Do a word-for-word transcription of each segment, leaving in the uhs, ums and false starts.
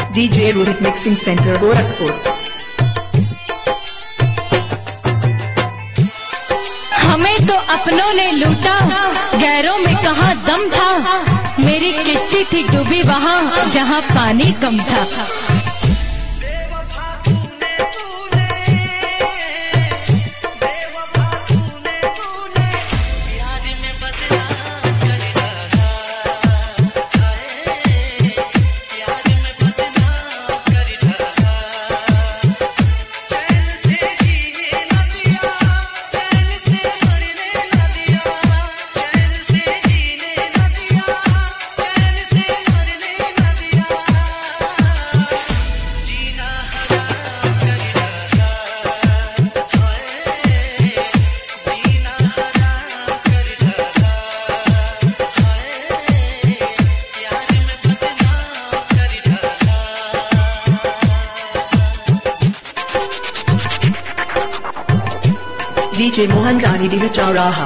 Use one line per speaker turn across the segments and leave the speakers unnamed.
DJ Rohit mixing centre Gorakhpur.
हमें तो अपनों ने लूटा, गैरों में कहाँ दम था। मेरी किश्ती थी डूबी वहाँ जहाँ पानी कम था।
डीजे मोहन रानी डी चौराहा।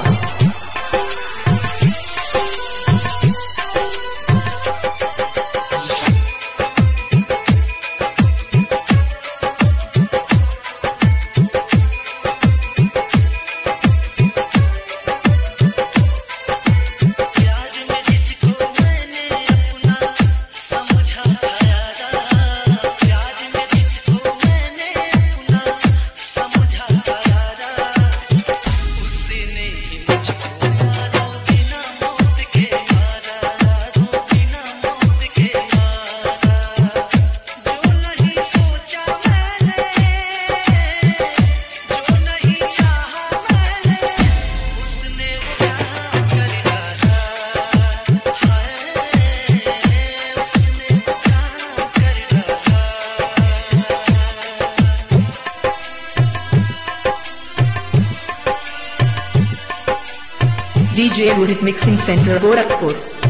DJ Rohit mixing centre Gorakhpur.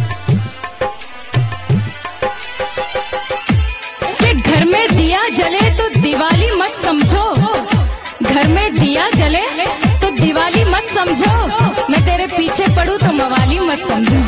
कि घर में दिया जले तो दिवाली मत समझो, घर में दिया जले तो दिवाली मत समझो। मैं तेरे पीछे पड़ूं तो मवाली मत समझो।